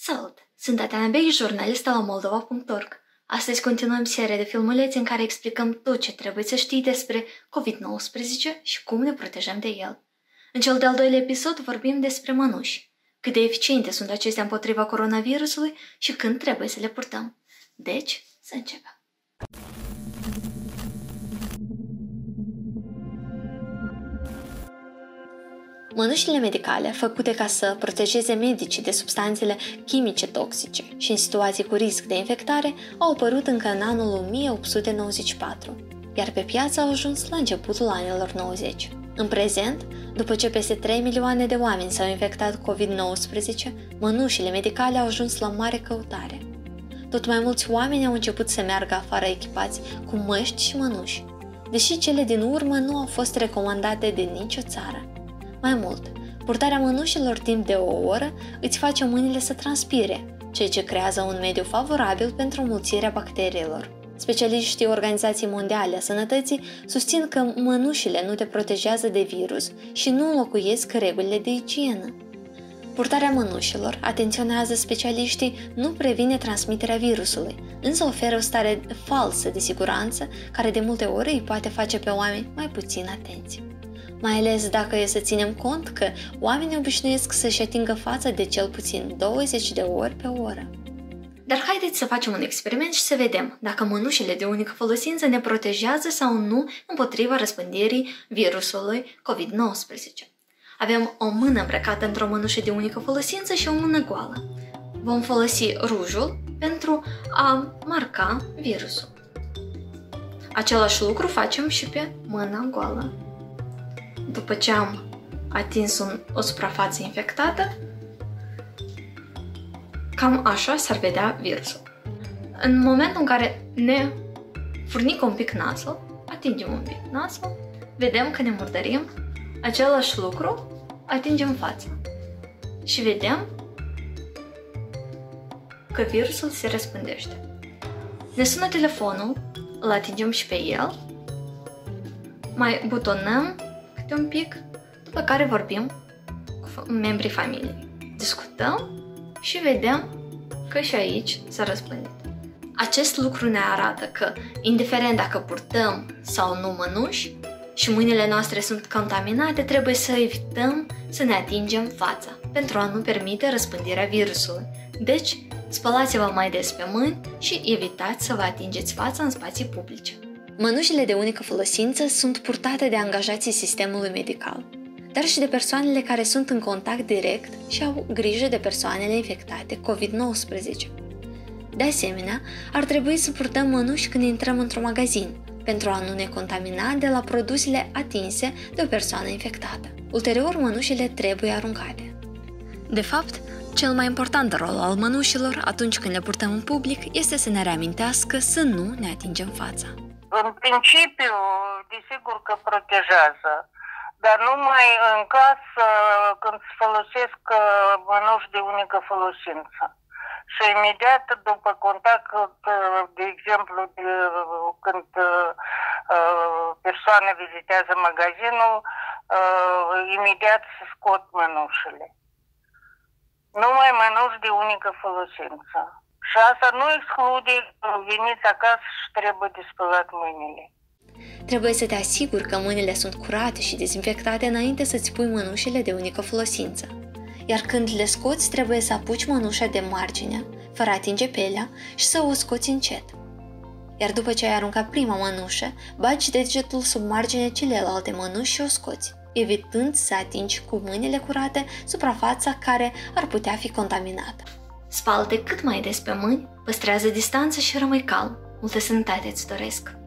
Salut! Sunt Tatiana Bey, jurnalistă la Moldova.org. Astăzi continuăm seria de filmulețe în care explicăm tot ce trebuie să știi despre COVID-19 și cum ne protejăm de el. În cel de-al doilea episod vorbim despre mănuși, cât de eficiente sunt acestea împotriva coronavirusului și când trebuie să le purtăm. Deci, să începem! Mănușile medicale, făcute ca să protejeze medicii de substanțele chimice toxice și în situații cu risc de infectare, au apărut încă în anul 1894, iar pe piață au ajuns la începutul anilor 90. În prezent, după ce peste 3 milioane de oameni s-au infectat cu COVID-19, mănușile medicale au ajuns la mare căutare. Tot mai mulți oameni au început să meargă afară echipați cu măști și mănuși, deși cele din urmă nu au fost recomandate de nicio țară. Mai mult, purtarea mănușilor timp de o oră îți face mâinile să transpire, ceea ce creează un mediu favorabil pentru mulțirea bacteriilor. Specialiștii Organizației Mondiale a Sănătății susțin că mănușile nu te protejează de virus și nu înlocuiesc regulile de igienă. Purtarea mănușilor, atenționează specialiștii, nu previne transmiterea virusului, însă oferă o stare falsă de siguranță care de multe ori îi poate face pe oameni mai puțin atenți. Mai ales dacă e să ținem cont că oamenii obișnuiesc să-și atingă fața de cel puțin 20 de ori pe oră. Dar haideți să facem un experiment și să vedem dacă mănușile de unică folosință ne protejează sau nu împotriva răspândirii virusului COVID-19. Avem o mână îmbrăcată într-o mănușă de unică folosință și o mână goală. Vom folosi rujul pentru a marca virusul. Același lucru facem și pe mâna goală. După ce am atins o suprafață infectată, cam așa s-ar vedea virusul. În momentul în care ne furnică un pic nasul, atingem un pic nasul, vedem că ne murdărim, același lucru atingem fața și vedem că virusul se răspândește. Ne sună telefonul, îl atingem și pe el, mai butonăm un pic, după care vorbim cu membrii familiei. Discutăm și vedem că și aici s-a răspândit. Acest lucru ne arată că, indiferent dacă purtăm sau nu mănuși și mâinile noastre sunt contaminate, trebuie să evităm să ne atingem fața pentru a nu permite răspândirea virusului. Deci, spălați-vă mai des pe mâini și evitați să vă atingeți fața în spații publice. Mănușile de unică folosință sunt purtate de angajații sistemului medical, dar și de persoanele care sunt în contact direct și au grijă de persoanele infectate COVID-19. De asemenea, ar trebui să purtăm mănuși când intrăm într-un magazin, pentru a nu ne contamina de la produsele atinse de o persoană infectată. Ulterior, mănușile trebuie aruncate. De fapt, cel mai important rol al mănușilor atunci când le purtăm în public este să ne reamintească să nu ne atingem fața. În principiu, desigur că protejează, dar numai în casă când se folosesc mănuși de unică folosință. Și imediat după contact, de exemplu, când persoana vizitează magazinul, imediat se scot mănușile. Numai mănuși de unică folosință. Și asta nu exclude că veniți acasă și trebuie de spălat mâinile. Trebuie să te asiguri că mâinile sunt curate și dezinfectate înainte să-ți pui mănușile de unică folosință. Iar când le scoți, trebuie să apuci mănușa de margine, fără a atinge pielea, și să o scoți încet. Iar după ce ai aruncat prima mănușă, bagi degetul sub marginea celelalte mănuși și o scoți, evitând să atingi cu mâinile curate suprafața care ar putea fi contaminată. Spală-te cât mai des pe mâini, păstrează distanță și rămâi calm. Multă sănătate îți doresc!